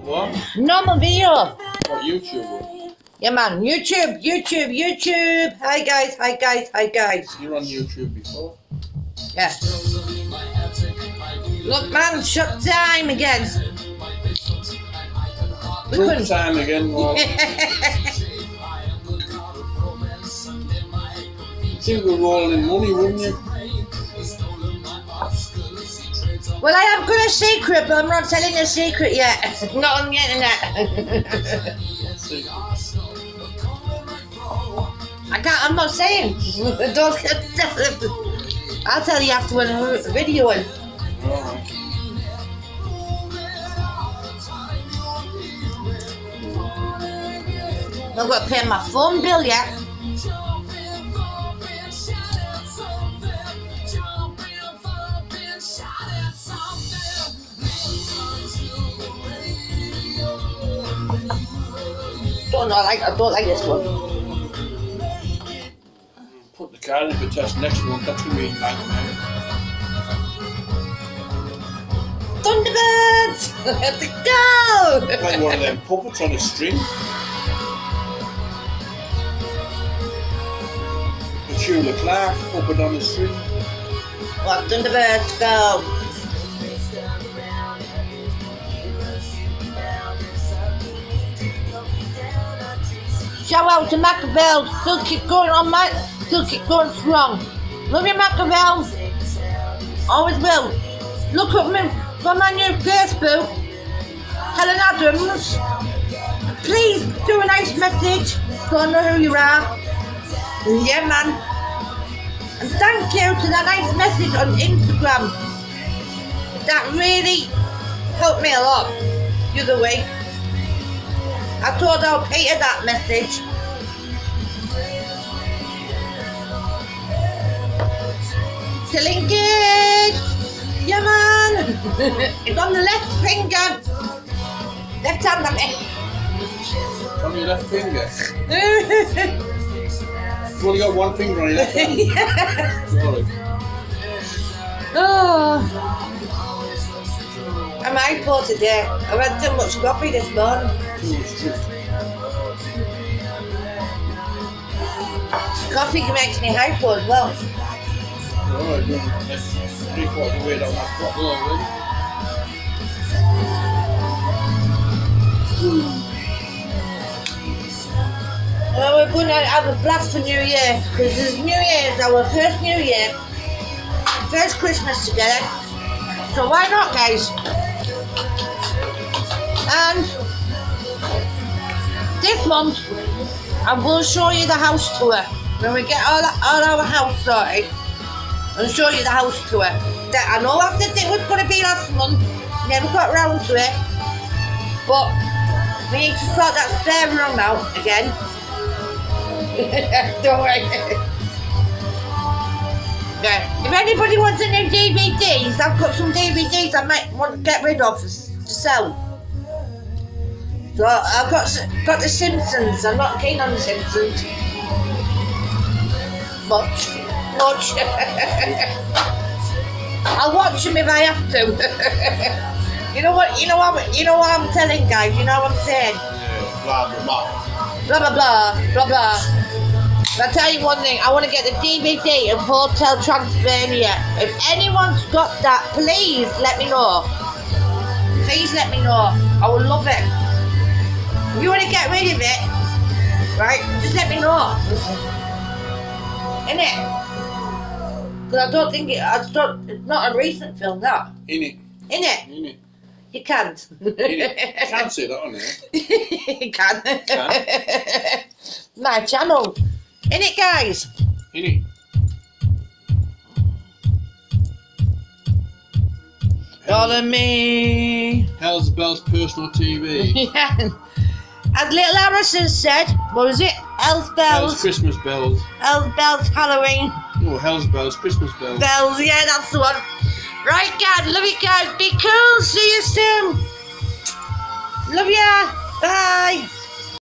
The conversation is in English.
What? Normal video. What, YouTube? Yeah, man. YouTube. Hi, guys. You're on YouTube before? Yeah. Look, man, shut time again. Shut time again, well. You think we're rolling in money, wouldn't you? Well, I have got a secret, but I'm not telling a secret yet. Not on the internet. I can't, I'm not saying. Don't tell them. I'll tell you after when I'm videoing. Alright. I've got to pay my phone bill yet. I don't like this one. Put the card in for test next month, that's going to be in nightmare. Thunderbirds! Let's go! Like one of them puppets on a string. Petula Clark, puppet on a string. Well, Thunderbirds, go! Shout out to Machiavel, still keep going on still keep going strong. Love you, Machiavel. Always will. Look at me from my new Facebook, Helen Adams. Please do a nice message so I know who you are. Yeah, man. And thank you to that nice message on Instagram. That really helped me a lot the other week. I told old Peter that message. Still engaged. Yeah, man. It's on the left finger. Left hand, I mean. On your left finger? You've only got one finger on your left hand. Yeah. Sorry. Oh. I'm hypo today. I've had too much coffee this morning. Coffee makes me hypo as well. Alright, that's 3/4 the way down that bottle already. Well, we're going to have a blast for New Year, because this New Year is our first New Year, first Christmas together. So why not, guys? And this month, I will show you the house tour. When we get all our house sorted, I'll show you the house tour. That I know I said it was going to be last month, never got round to it. But we need to sort that spare room out again. Don't worry. Yeah. If anybody wants any DVDs, I've got some DVDs I might want to get rid of to sell. So I've got the Simpsons. I'm not keen on the Simpsons. Much. I'll watch them if I have to. You know what I'm telling, guys. You know what I'm saying. Yeah, blah blah blah. Blah blah blah blah blah. I'll tell you one thing. I want to get the DVD of Hotel Transylvania. If anyone's got that, please let me know. Please let me know. I would love it. If you want to get rid of it, right? Just let me know. Innit? Because I don't think it's not a recent film, that. Innit? You can't. You can't say that on there. You can. My channel. Innit, guys? Innit? Follow me. Hell's Bells Personal TV. Yeah. As little Harrison said, what was it? Hell's Bells. Hell's Christmas Bells. Hell's Bells Halloween. Oh, Hell's Bells Christmas Bells. Bells, yeah, that's the one. Right, guys, love you guys. Be cool. See you soon. Love ya. Bye.